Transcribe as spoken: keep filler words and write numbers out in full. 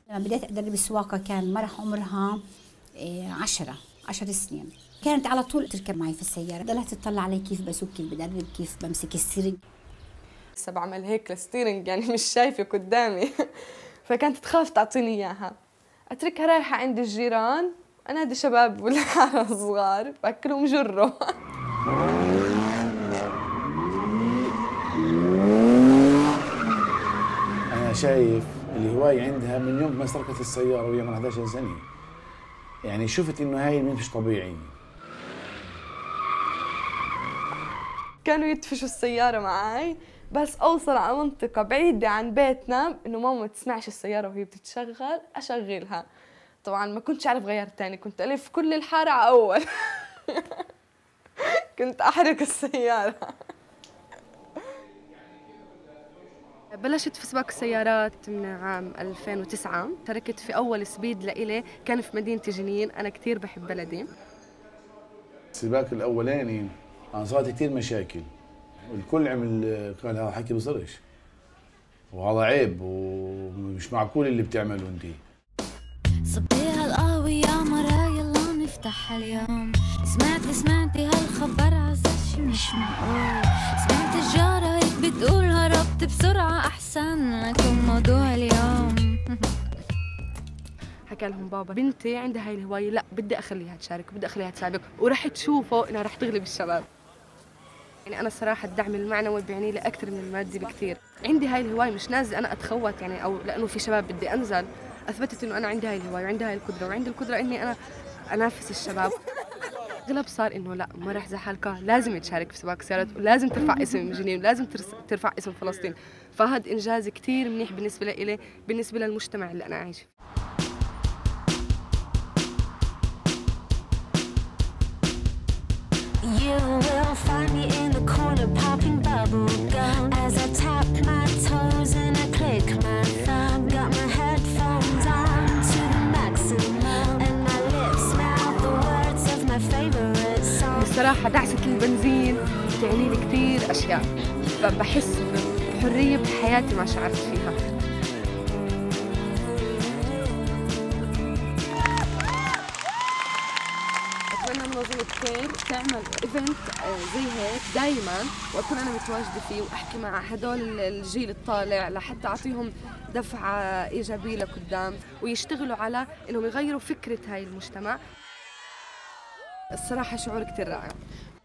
لما بديت أدرب السواقة كان مرح عمرها عشرة عشر سنين. كانت على طول تركب معي في السيارة، ضلت تطلع علي كيف بسوق، كيف بدرب، كيف بمسك الستيرنج. هسه بعمل هيك الستيرنج يعني مش شايفة قدامي. فكانت تخاف تعطيني إياها. أتركها رايحة عند الجيران، أنادي شباب والحارة صغار بأكلهم جرو. أنا شايف الهواية عندها من يوم ما سرقت السيارة وهي من إحدى عشرة سنة. يعني شفت إنه هاي مش طبيعي. كانوا يدفشوا السيارة معي، بس أوصل على منطقة بعيدة عن بيتنا إنه ماما ما تسمعش السيارة وهي بتتشغل أشغلها. طبعاً ما كنتش أعرف غير تاني، كنت ألف كل الحارة على أول. كنت أحرق السيارة. بلشت في سباق السيارات من عام ألفين وتسعة، شاركت في أول سبيد لإلي كان في مدينة جنين، أنا كتير بحب بلدي. السباق الأولاني أنا صارت كثير مشاكل، والكل عمل قال هذا حكي بصيرش، وهذا عيب ومش معقول اللي بتعمله انت. صبيها القهوة يا مرا يلا نفتحها اليوم. سمعتي سمعتي هالخبر عزاز شي مش معقول. سمعت الجارة هيك بتقول هربت بسرعة أحسن لكم موضوع اليوم. حكى لهم بابا بنتي عندها هاي الهواية، لا بدي أخليها تشارك، بدي أخليها تسابق، ورح تشوفوا إنها رح تغلب الشباب. يعني أنا صراحة الدعم المعنوي بيعني لي أكثر من المادي بكثير. عندي هاي الهواية مش نازلة أنا أتخوت يعني أو لأنه في شباب بدي أنزل، أثبتت إنه أنا عندي هاي الهواية وعندي هاي القدرة وعندي القدرة إني أنا أنافس الشباب. أغلب صار إنه لا مرح زحالكة لازم تشارك في سباق سيارات ولازم ترفع اسم جنين ولازم ترفع اسم فلسطين، فهذا إنجاز كثير منيح بالنسبة لي بالنسبة للمجتمع اللي أنا عايش فيه. You will find me in the corner popping bubble gum as I tap my toes and I click my thumb. Got my headphones on to the maximum and my lips mouth the words of my favorite song. بصراحة دعسة البنزين بتعني لي كثير أشياء، بحس بحرية بحياتي ما شعرت فيها. منظمة تعمل ايفنت زي هيك دائما واكون انا متواجده فيه واحكي مع هدول الجيل الطالع لحتى اعطيهم دفعه ايجابيه لقدام ويشتغلوا على انهم يغيروا فكره هاي المجتمع. الصراحه شعور كثير رائع.